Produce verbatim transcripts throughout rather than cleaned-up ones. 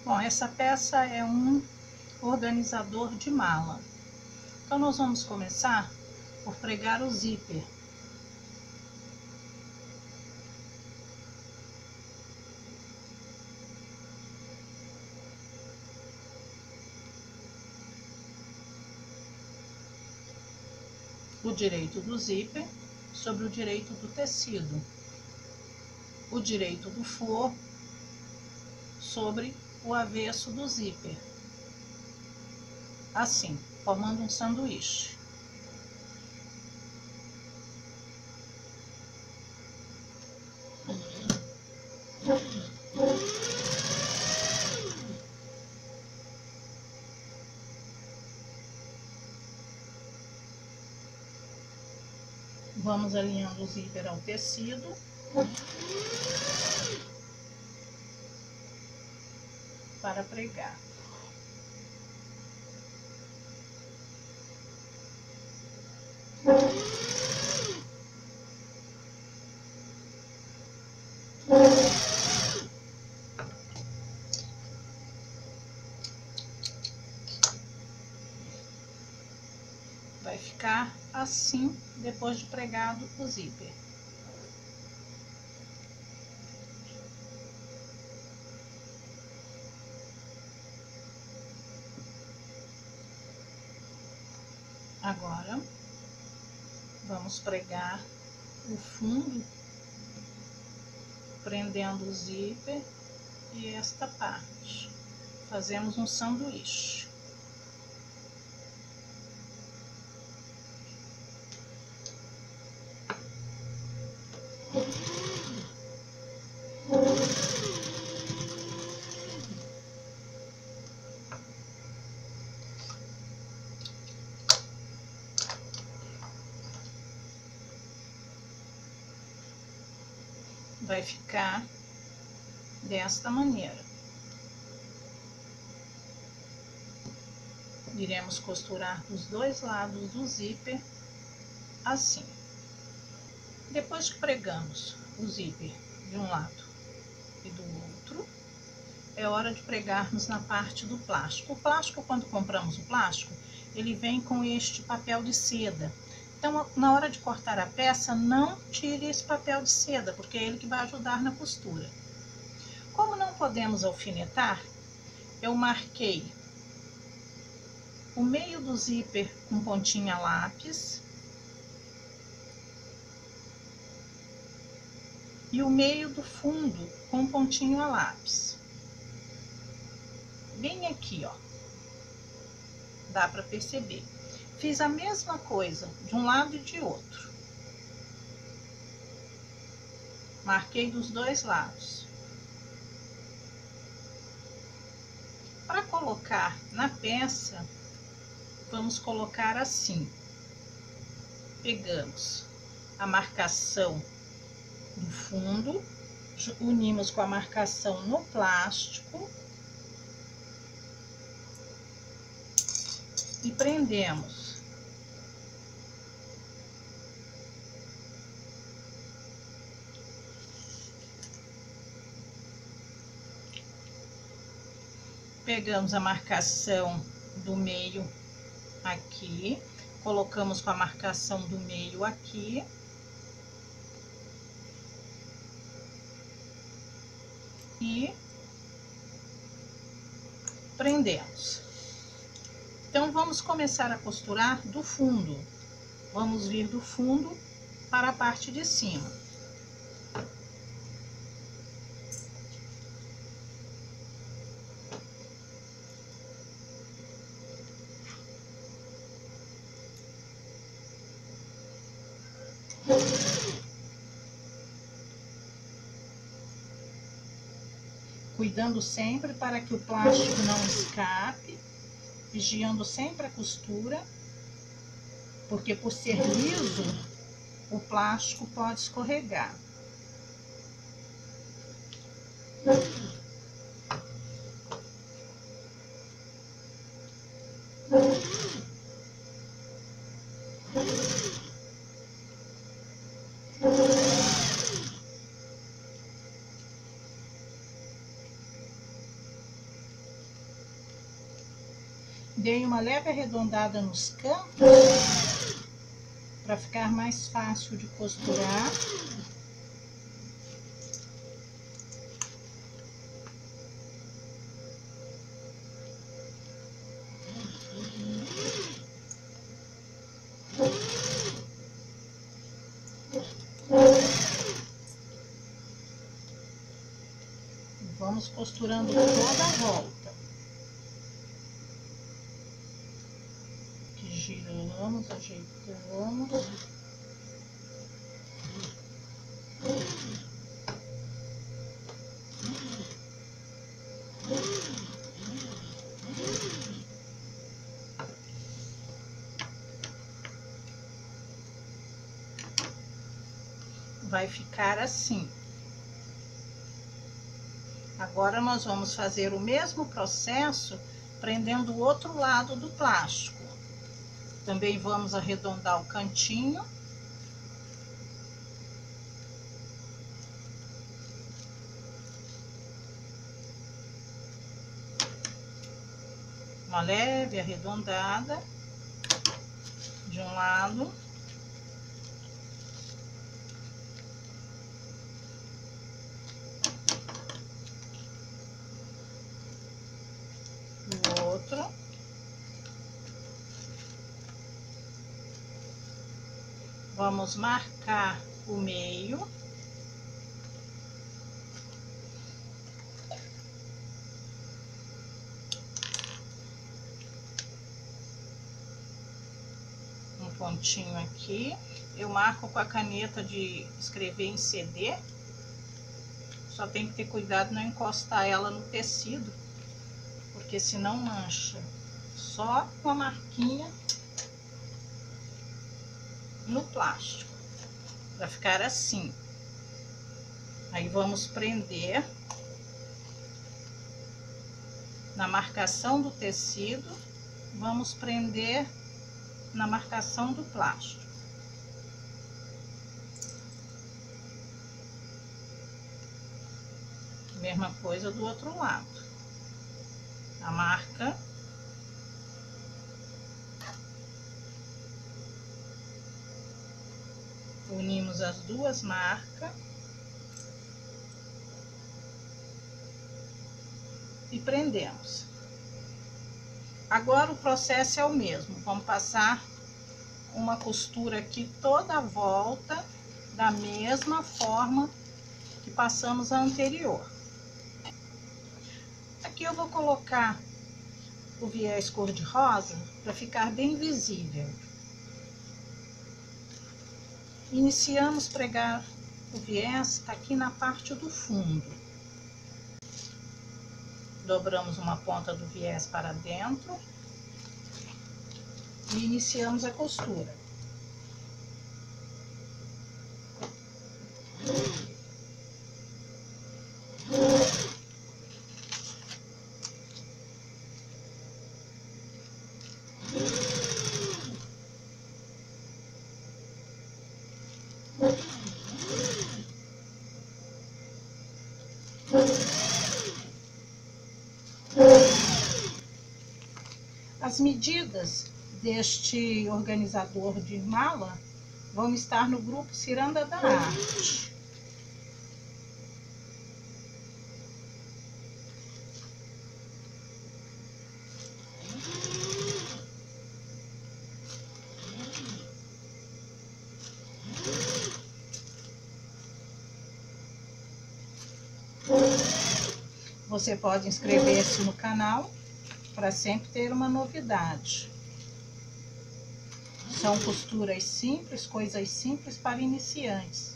Bom, essa peça é um organizador de mala. Então, nós vamos começar por pregar o zíper. O direito do zíper sobre o direito do tecido. O direito do forro sobre o avesso do zíper. Assim, formando um sanduíche. Vamos alinhando o zíper ao tecido. Para pregar. Vai ficar assim depois de pregado o zíper. Agora, vamos pregar o fundo, prendendo o zíper e esta parte. Fazemos um sanduíche. Vai ficar desta maneira. Iremos costurar os dois lados do zíper assim. Depois que pregamos o zíper de um lado e do outro, é hora de pregarmos na parte do plástico. O plástico, quando compramos o plástico, ele vem com este papel de seda. Então, na hora de cortar a peça, não tire esse papel de seda, porque é ele que vai ajudar na costura. Como não podemos alfinetar, eu marquei o meio do zíper com pontinha lápis e o meio do fundo com pontinho a lápis. Bem aqui, ó. Dá para perceber. Fiz a mesma coisa de um lado e de outro. Marquei dos dois lados. Para colocar na peça, vamos colocar assim. Pegamos a marcação do fundo, unimos com a marcação no plástico e prendemos. Pegamos a marcação do meio aqui, colocamos com a marcação do meio aqui. E prendemos. Então, vamos começar a costurar do fundo. Vamos vir do fundo para a parte de cima. Cuidando sempre para que o plástico não escape, vigiando sempre a costura, porque por ser liso, o plástico pode escorregar. Dei uma leve arredondada nos cantos para ficar mais fácil de costurar. Vamos costurando toda a volta. Giramos, ajeitamos. Vai ficar assim. Agora nós vamos fazer o mesmo processo prendendo o outro lado do plástico. Também vamos arredondar o cantinho. Uma leve arredondada de um lado. Do outro. Vamos marcar o meio. Um pontinho aqui. Eu marco com a caneta de escrever em C D. Só tem que ter cuidado não encostar ela no tecido, porque senão mancha. Só uma marquinha no plástico, para ficar assim. Aí vamos prender na marcação do tecido, vamos prender na marcação do plástico. Mesma coisa do outro lado. A marca. Unimos as duas marcas. E prendemos. Agora o processo é o mesmo. Vamos passar uma costura aqui toda a volta, da mesma forma que passamos a anterior. Aqui eu vou colocar o viés cor-de-rosa para ficar bem visível. Iniciamos a pregar o viés aqui na parte do fundo. Dobramos uma ponta do viés para dentro e iniciamos a costura. As medidas deste organizador de mala vão estar no grupo Ciranda da Arte. Você pode inscrever-se no canal para sempre ter uma novidade. São costuras simples, coisas simples para iniciantes.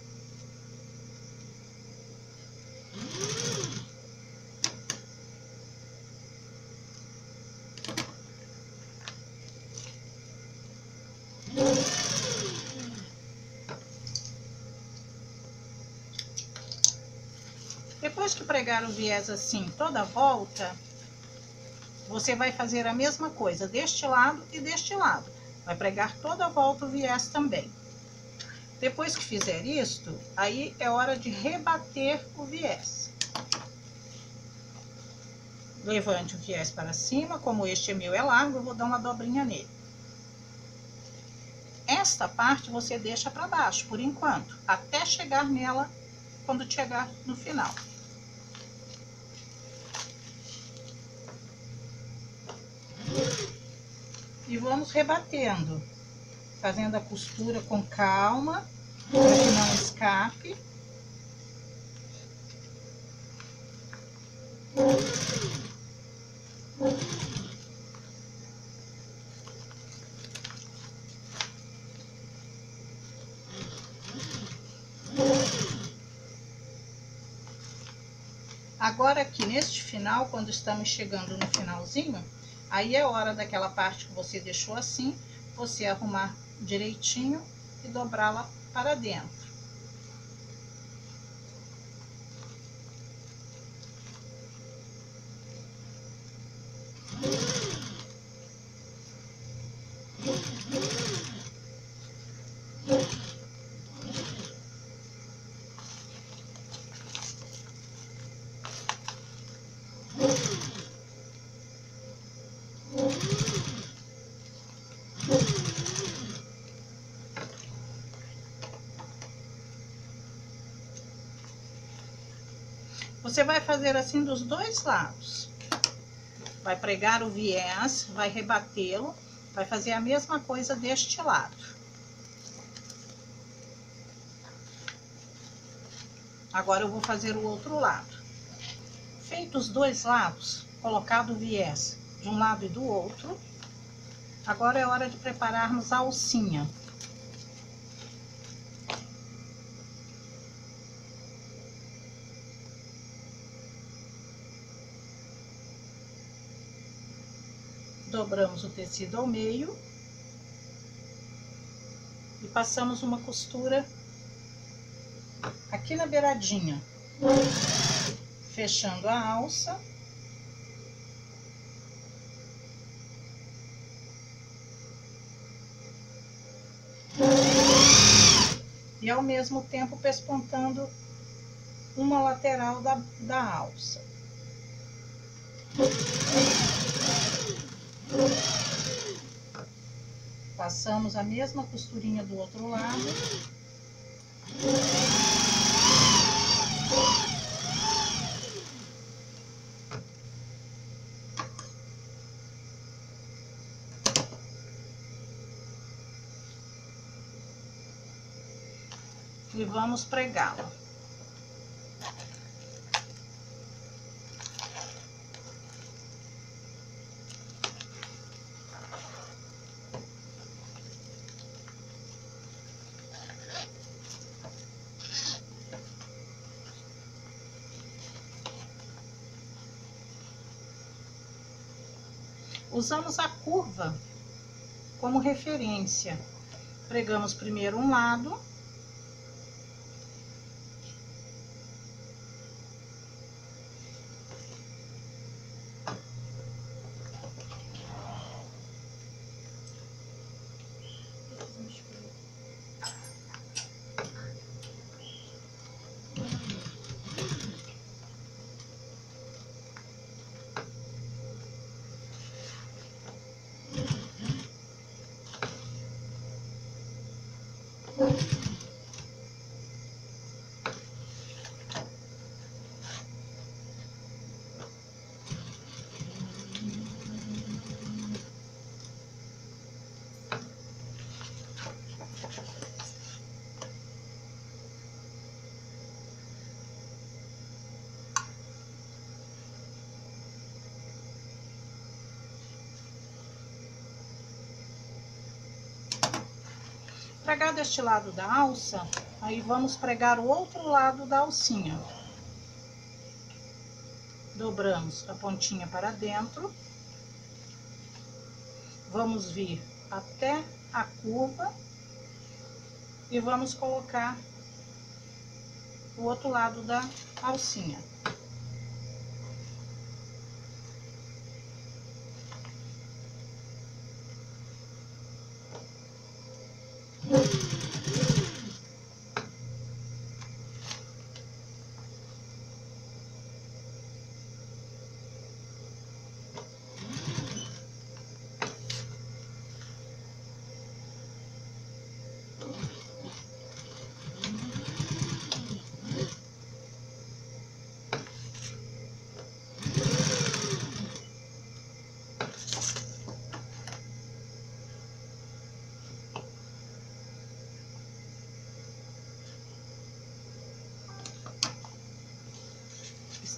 Depois que pregar o viés assim toda a volta, você vai fazer a mesma coisa deste lado e deste lado. Vai pregar toda a volta o viés também. Depois que fizer isto, aí é hora de rebater o viés. Levante o viés para cima, como este meu é largo, eu vou dar uma dobrinha nele. Esta parte você deixa para baixo, por enquanto, até chegar nela, quando chegar no final. E vamos rebatendo, fazendo a costura com calma, para que não escape. Agora aqui neste final, quando estamos chegando no finalzinho, aí é hora daquela parte que você deixou assim, você arrumar direitinho e dobrá-la para dentro. Você vai fazer assim dos dois lados. Vai pregar o viés, vai rebatê-lo, vai fazer a mesma coisa deste lado. Agora eu vou fazer o outro lado. Feito os dois lados, colocado o viés de um lado e do outro, agora é hora de prepararmos a alcinha. Dobramos o tecido ao meio e passamos uma costura aqui na beiradinha, fechando a alça. E ao mesmo tempo pespontando uma lateral da, da alça. Passamos a mesma costurinha do outro lado. E vamos pregá-la. Usamos a curva como referência. Pregamos primeiro um lado. Pregar deste lado da alça, aí vamos pregar o outro lado da alcinha. Dobramos a pontinha para dentro. Vamos vir até a curva e vamos colocar o outro lado da alcinha.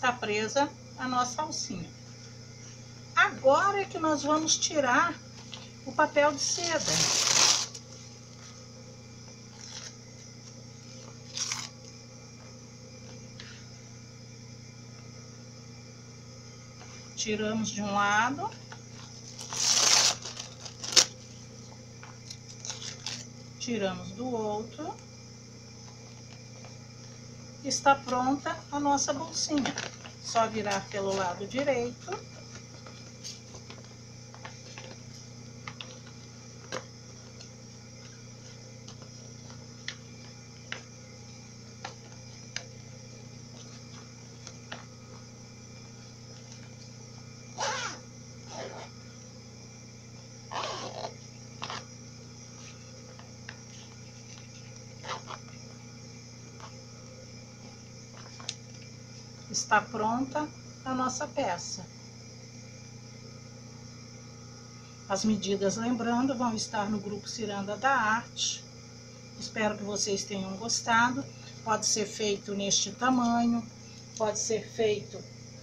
está presa a nossa alcinha. Agora é que nós vamos tirar o papel de seda. Tiramos de um lado. Tiramos do outro. Está pronta a nossa bolsinha. Só virar pelo lado direito. Está pronta a nossa peça. As medidas, lembrando, vão estar no grupo Ciranda da Arte. Espero que vocês tenham gostado. Pode ser feito neste tamanho, pode ser feito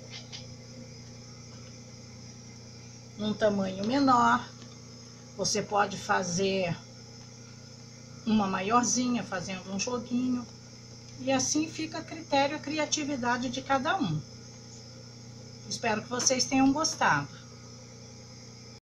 num tamanho menor. Você pode fazer uma maiorzinha, fazendo um joguinho. E assim fica a critério, a criatividade de cada um. Espero que vocês tenham gostado.